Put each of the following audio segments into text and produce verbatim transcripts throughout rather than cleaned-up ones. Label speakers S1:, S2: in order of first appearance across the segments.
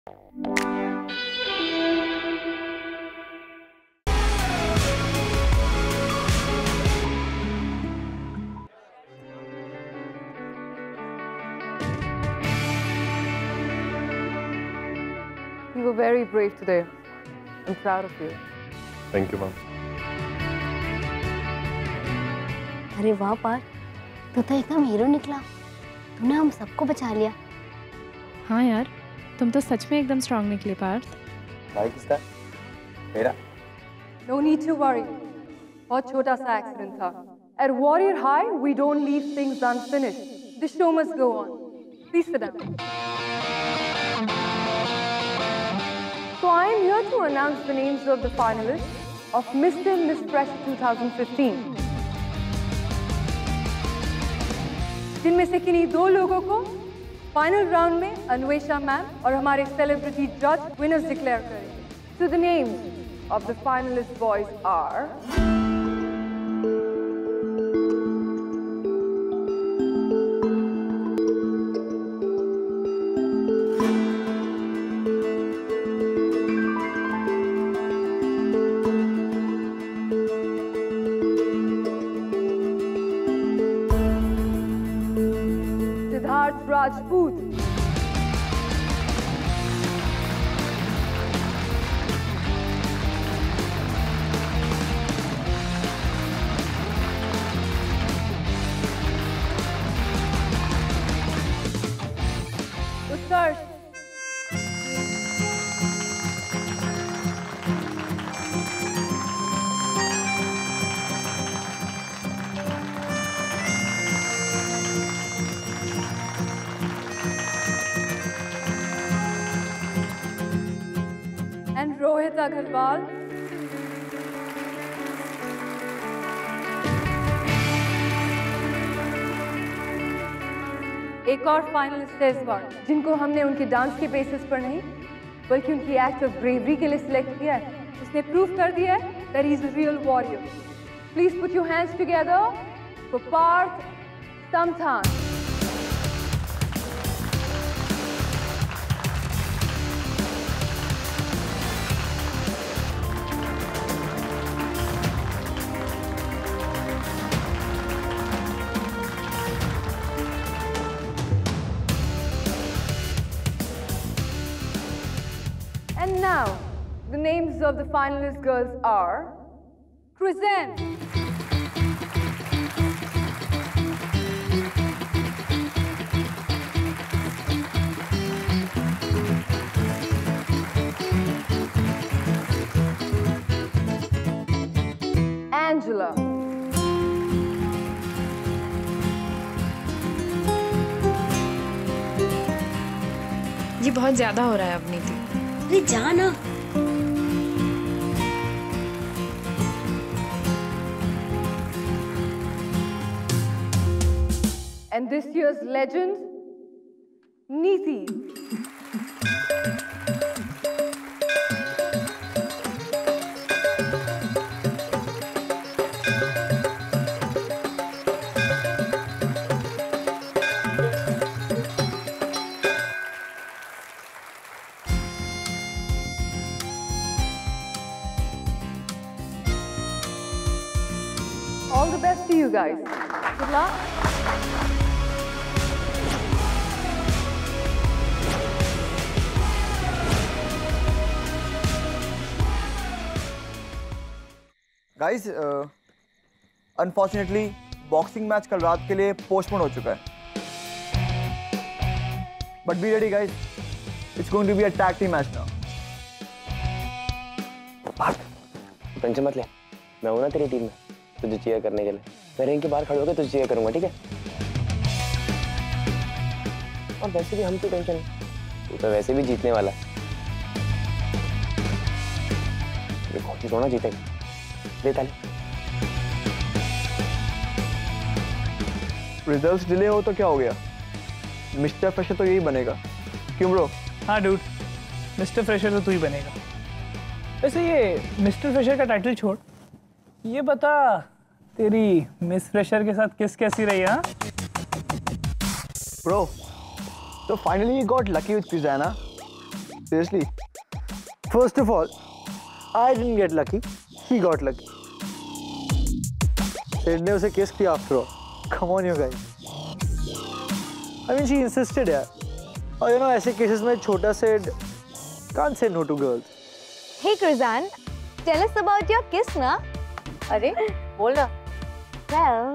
S1: You were very brave today. I'm proud of you.
S2: Thank you, ma'am.
S3: अरे वाह पार्थ, तू तो एकदम हीरो निकला। तूने हम सबको बचा लिया।
S4: हाँ यार, तुम तो सच में एकदम स्ट्रांग निकले पार्थ।
S2: भाई किसका? मेरा।
S1: No need to worry. बहुत छोटा सा एक्सीडेंट था। At Warrior High, we don't leave things unfinished. The show must go on. Please sit down. So I am here to announce the names of the finalists of Mister and Miss Fresh twenty fifteen. जिनमें से किन्हीं दो लोगों को final round में Anvesha ma'am और हमारे celebrity जज विनर्स डिक्लेयर करेंगे। So the names of the finalist boys are Rajput, Utkarsh, and Rohit Agarwal. एक और फाइनलिस्ट है इस बार, जिनको हमने उनके डांस के बेसिस पर नहीं बल्कि उनकी एक्ट ऑफ ब्रेवरी के लिए सिलेक्ट किया है। उसने प्रूव कर दिया है that he is a real warrior. Please put your hands together for Parth Samthan. And now, the names of the finalist girls are Chrysan, Angela,
S4: ये बहुत ज्यादा हो रहा है अवनीति।
S3: अरे जाना।
S1: and this year's legend, Neeti. All the best to you guys. Good luck.
S5: Guys, unfortunately boxing match कल रात के लिए पोस्टपोन हो चुका है। But be ready guys, it's going to be a tag team match now.
S6: Tension मत ले, मैं हूं ना तेरी टीम में तुझे चीयर करने के लिए। मैं रिंग के बाहर खड़े होकर तुझे चीयर करूंगा, ठीक है? और वैसे भी हम क्यों टेंशन है, तू तो वैसे भी जीतने वाला है। ये कोशिश होना जीतेगा। दे ताली।
S5: रिजल्ट्स डिले हो तो क्या हो गया, मिस्टर फ्रेशर तो यही बनेगा, क्यों ब्रो?
S7: हाँ डूड, मिस्टर फ्रेशर तो तू ही बनेगा। वैसे ये मिस्टर फ्रेशर का टाइटल छोड़, ये बता तेरी मिस फ्रेशर के साथ किस कैसी रही है?
S5: ब्रो, तो finally you got lucky with pizza ना? Seriously. First of all, I didn't get lucky. He got lucky. Sid ने उसे kiss किया after all. Come on, you guys. I mean, she insisted, यार. और you know, ऐसे cases में छोटा Sid can't say no to girls.
S3: Hey, Krizan, tell us about your kiss, ना?
S1: अरे बोल ना।
S3: Well,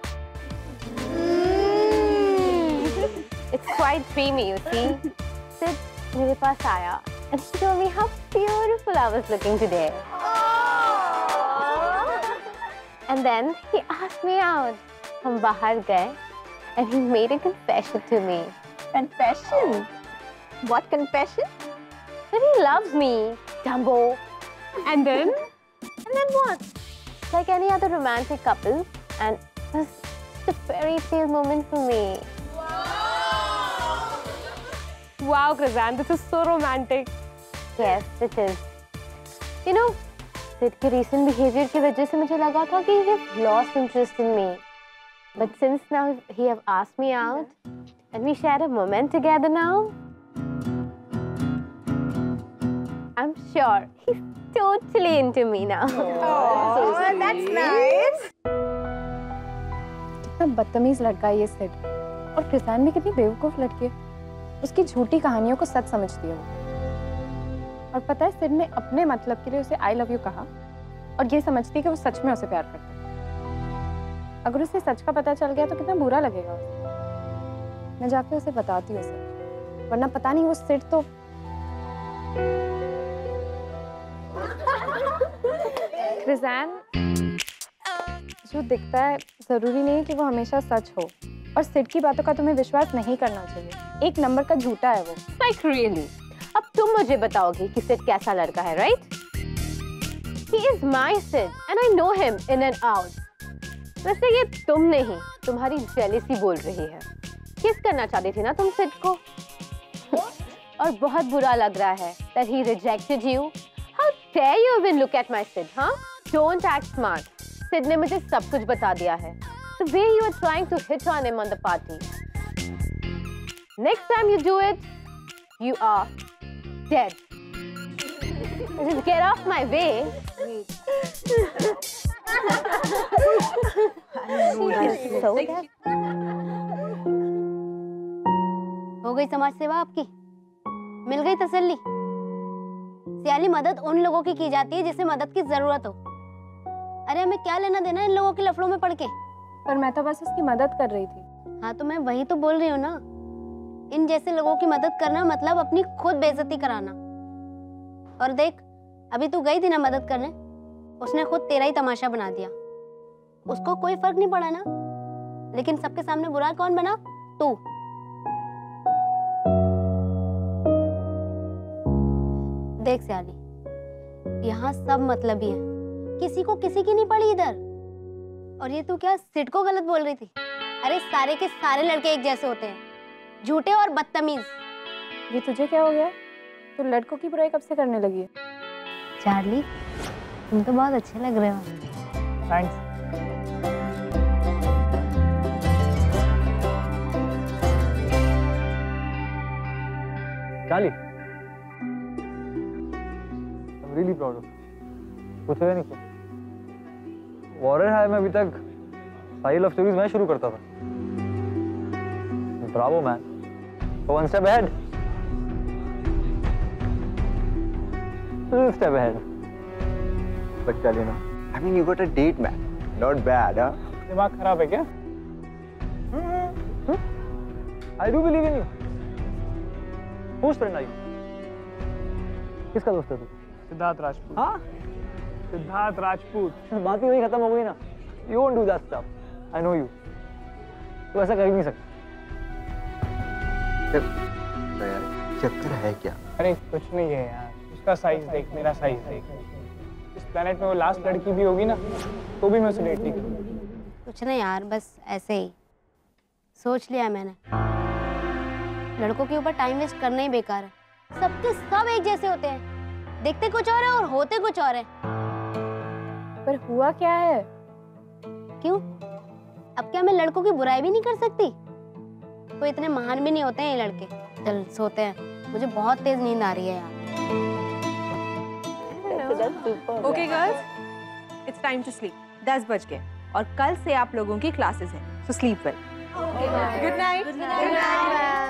S3: it's quite dreamy, you see. Sid मेरे पास आया and he told me how beautiful I was looking today. And then he asked me out. हम बाहर गए and he made a confession to me.
S8: Confession? What confession?
S3: That he loves me, Dumbo. And then, and then what? Like any other romantic couple, and it was just a fairy tale moment for me. Wow, Krizan, this is so romantic. Yes, it is. You know, Sid के recent behavior की वजह से मुझे लगा था कि he has lost interest in me. But since now he have asked me out, and we shared a moment together now, I'm sure he's totally into me now.
S8: Oh, so that's nice.
S4: कितना बदतमीज लड़का है ये सिड, और कृज़ान भी कितनी बेवकूफ लड़की है। उसकी झूठी कहानियों को सच समझती है वो। और पता है सिड ने अपने मतलब के लिए उसे आई लव यू कहा, और ये समझती है कि वो सच में उसे प्यार करता है। अगर उसे सच का पता चल गया तो कितना बुरा लगेगा उसे। मैं जाके उसे बताती हूँ सच, वरना पता नहीं वो सिड तो कृज़ान जो दिखता है जरूरी नहीं कि वो हमेशा सच हो, और सिड की बातों का तुम्हें विश्वास नहीं करना चाहिए। एक नंबर का झूठा है वो।
S3: Like really? अब तुम मुझे बताओगे कि सिड कैसा लड़का है, right? He is my Sid and I know him in and out. वैसे ये तुम नहीं, तुम्हारी जेलेसी बोल रही है। किस करना चाहती थी ना तुम सिड को? और बहुत बुरा लग रहा है that he rejected you. How dare you even look at my Sid, huh? Don't act smart. Sid ने मुझे सब कुछ बता दिया है. The way you are trying to hit on him on the party. Next time you do it, you are dead. Just get off my way. So dead.
S9: हो गई समाज सेवा आपकी, मिल गई तसल्ली। सियाली मदद उन लोगों की की जाती है जिसे मदद की जरूरत हो। अरे हमें क्या लेना देना इन लोगों के लफड़ों में पड़ के।
S4: पर मैं तो बस उसकी मदद कर रही थी।
S9: हाँ तो मैं वही तो बोल रही हूँ ना, इन जैसे लोगों की मदद करना मतलब अपनी खुद बेइज्जती कराना। और देख, अभी तू गई थी ना मदद करने, उसने खुद तेरा ही तमाशा बना दिया। उसको कोई फर्क नहीं पड़ा ना, लेकिन सबके सामने बुरा कौन बना? तू। देख सियाली, यहाँ सब मतलबी है, किसी को किसी की नहीं पड़ी इधर। और ये तू क्या सिड को गलत बोल रही थी? अरे सारे के सारे लड़के एक जैसे होते हैं, झूठे और बदतमीज।
S4: ये तुझे क्या हो गया? तू लड़कों की बुराई कब से करने लगी है?
S9: चार्ली, तुम तो बहुत अच्छे लग रहे हो।
S7: Thanks.
S5: Charlie, I'm really proud of you. कुछ है नहीं कुछ। वॉरेन हाई में अभी तक सारी लव स्टोरीज मैं शुरू करता था। Bravo man, one step ahead, two step ahead. But Charlie ना,
S2: I mean, you got a date, man. Not bad, huh?
S7: दिमाग खराब है क्या?
S5: I do believe in you. Whose friend are you? किसका दोस्त है तू?
S7: सिद्धार्थ राजपूत।
S5: हाँ?
S7: सिद्धार्थ राजपूत।
S5: बात ही वही खत्म हो गई ना। You won't do that stuff. I know you. तू ऐसा कर ही नहीं सकता।
S2: तो यार, चक्कर है क्या?
S7: अरे कुछ नहीं है यार, उसका साइज देख, मेरा साइज देख। इस प्लेनेट में वो लास्ट लड़की भी होगी ना, तो भी मैं उसे डेट नहीं करूँगा।
S9: कुछ नहीं यार, बस ऐसे ही सोच लिया मैंने। लड़कों के ऊपर टाइम वेस्ट करना ही बेकार है। सबके सब एक जैसे होते हैं, दिखते कुछ और है और होते कुछ और है।
S4: पर हुआ क्या है?
S9: क्यों? अब क्या मैं लड़कों की बुराई भी नहीं कर सकती? तो इतने महान भी नहीं होते हैं ये लड़के, चल सोते हैं। मुझे बहुत तेज नींद आ रही है यार।
S10: Okay girls, it's time to sleep. दस बज गए और कल से आप लोगों की क्लासेस हैं, so sleep well. Good night.